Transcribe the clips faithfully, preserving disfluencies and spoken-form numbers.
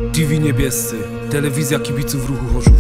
T V Niebiescy, telewizja kibiców ruchu Chorzów.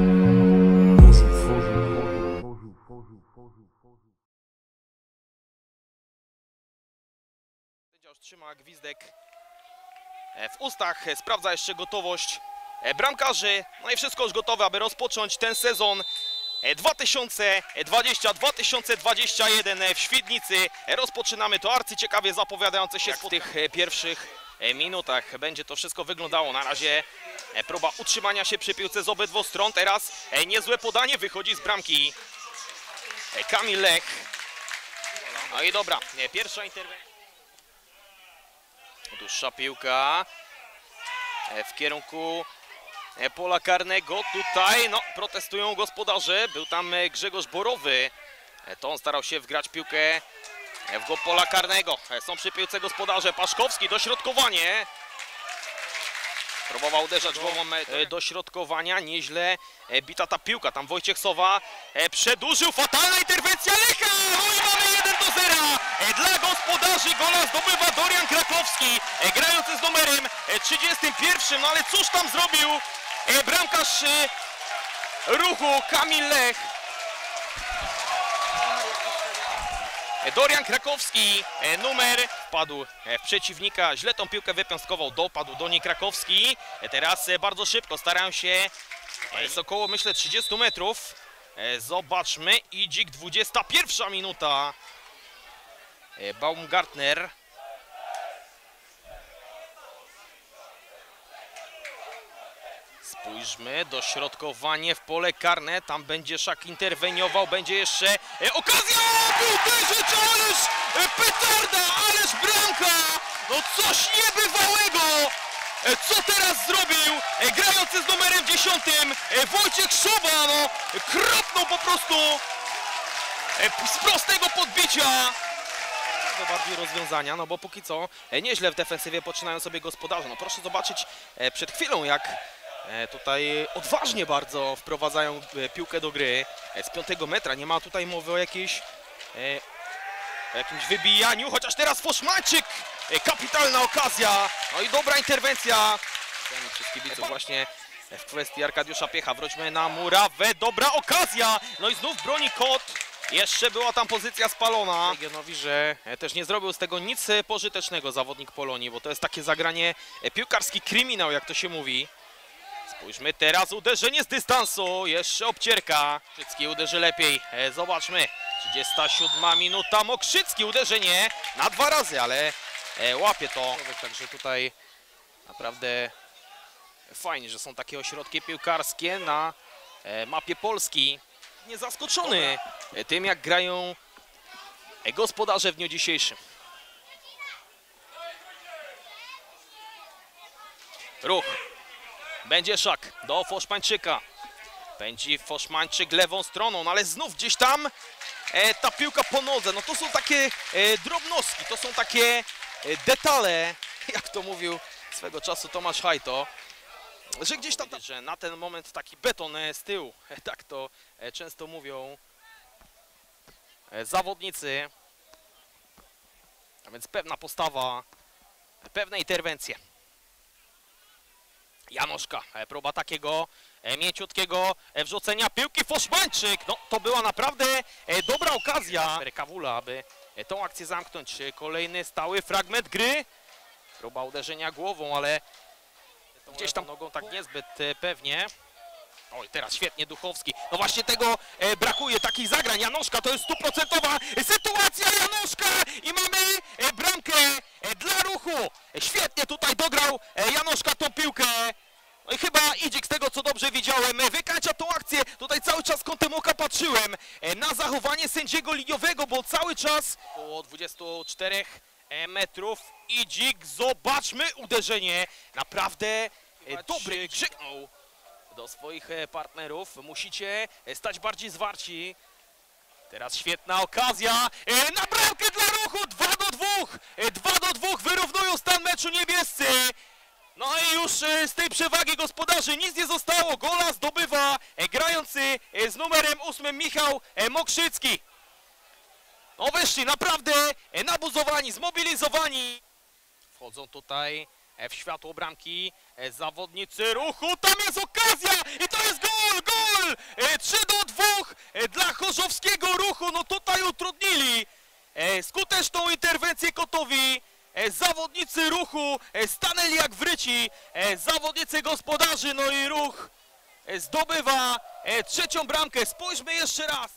Sędzia trzyma gwizdek w ustach, sprawdza jeszcze gotowość bramkarzy. No i wszystko już gotowe, aby rozpocząć ten sezon dwa tysiące dwudziesty dwa tysiące dwudziesty pierwszy w Świdnicy. Rozpoczynamy to arcyciekawie zapowiadające się w tych pierwszych minutach. Będzie to wszystko wyglądało. Na razie próba utrzymania się przy piłce z obydwu stron. Teraz niezłe podanie, wychodzi z bramki Kamil Lech. No i dobra, pierwsza interwencja. Dłuższa piłka w kierunku pola karnego. Tutaj no, protestują gospodarze. Był tam Grzegorz Borowy. To on starał się wgrać piłkę w go pola karnego. Są przy piłce gospodarze. Paszkowski, dośrodkowanie. Próbował uderzać głową dośrodkowania. Nieźle bita ta piłka. Tam Wojciech Sowa przedłużył. Fatalna interwencja Lecha. No i mamy jeden do zera. Dla gospodarzy gola zdobywa Dorian Krakowski, grający z numerem trzydziestym pierwszym. No ale cóż tam zrobił bramkarz ruchu Kamil Lech. Dorian Krakowski, numer, wpadł w przeciwnika, źle tą piłkę wypiąstkował, dopadł do niej Krakowski. Teraz bardzo szybko starają się z około, myślę, trzydziestu metrów. Zobaczmy, Idzik, dwudziesta pierwsza minuta. Baumgartner. Spójrzmy, dośrodkowanie w pole karne, tam będzie Szak interweniował, będzie jeszcze e, okazja! Uderzyć, ależ e, petarda, ależ bramka! No coś niebywałego! E, co teraz zrobił e, grający z numerem dziesiątym e, Wojciech Sowa, no kropnął po prostu e, z prostego podbicia. Do bardziej rozwiązania, no bo póki co e, nieźle w defensywie poczynają sobie gospodarze. No proszę zobaczyć e, przed chwilą, jak tutaj odważnie bardzo wprowadzają piłkę do gry z piątego metra. Nie ma tutaj mowy o jakiejś o jakimś wybijaniu, chociaż teraz Foszmańczyk, kapitalna okazja, no i dobra interwencja przez kibiców właśnie w kwestii Arkadiusza Piecha. Wróćmy na murawę, dobra okazja, no i znów broni Kot. Jeszcze była tam pozycja spalona. Legionowi, że też nie zrobił z tego nic pożytecznego zawodnik Polonii, bo to jest takie zagranie, piłkarski kryminał, jak to się mówi. Spójrzmy teraz, uderzenie z dystansu, jeszcze obcierka. Mokrzycki uderzy lepiej, e, zobaczmy. trzydziesta siódma minuta, Mokrzycki uderzenie na dwa razy, ale e, łapie to. Także tutaj naprawdę fajnie, że są takie ośrodki piłkarskie na e, mapie Polski. Nie zaskoczony e, tym, jak grają e, gospodarze w dniu dzisiejszym. Ruch. Będzie Szak do Foszmańczyka. Pędzi Foszmańczyk lewą stroną, no ale znów gdzieś tam e, ta piłka po nodze. No to są takie e, drobnostki, to są takie e, detale, jak to mówił swego czasu Tomasz Hajto, że gdzieś tam, że na ten moment taki beton e, z tyłu, e, tak to e, często mówią e, zawodnicy. A więc pewna postawa, pewne interwencje. Janoszka, próba takiego mięciutkiego wrzucenia piłki, Foszmańczyk, no to była naprawdę dobra okazja Kawula, aby tą akcję zamknąć. Kolejny stały fragment gry, próba uderzenia głową, ale gdzieś tam nogą tak niezbyt pewnie. Oj, teraz świetnie Duchowski, no właśnie tego brakuje, takich zagrań. Janoszka, to jest stuprocentowa sytuacja Janoszka i mamy bramkę dla ruchu. Świetnie tutaj dograł Janoszka tą piłkę. No i chyba Idzik, z tego co dobrze widziałem, wykańcza tą akcję. Tutaj cały czas kątem oka patrzyłem na zachowanie sędziego liniowego, bo cały czas około dwudziestu czterech metrów. Idzik, zobaczmy uderzenie. Naprawdę dobry, krzyknął do swoich partnerów. Musicie stać bardziej zwarci. Teraz świetna okazja na bramkę dla ruchu. dwa do dwóch. dwa do dwóch wyrównują stan meczu niebiescy. No i już z tej przewagi gospodarzy nic nie zostało. Gola zdobywa grający z numerem ósmym Michał Mokrzycki. No wyszli naprawdę nabuzowani, zmobilizowani. Wchodzą tutaj w światło bramki. Zawodnicy Ruchu, tam jest okazja i to jest gol, gol! trzy do dwóch dla chorzowskiego Ruchu, no tutaj utrudnili skuteczną interwencję Kotowi. Zawodnicy Ruchu stanęli jak wryci, zawodnicy gospodarzy, no i Ruch zdobywa trzecią bramkę. Spójrzmy jeszcze raz.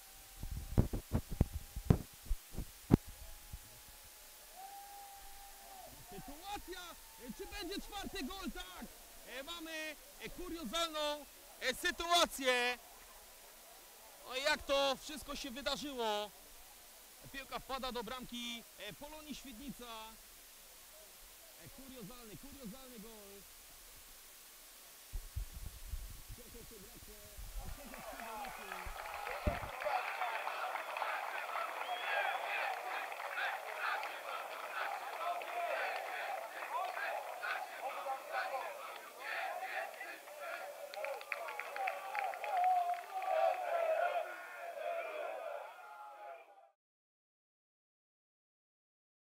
Sytuacja, czy będzie czwarty gol? Tak, mamy kuriozalną sytuację. No i jak to wszystko się wydarzyło? Piłka wpada do bramki Polonii Świdnica. Kuriozalny, kuriozalny gol.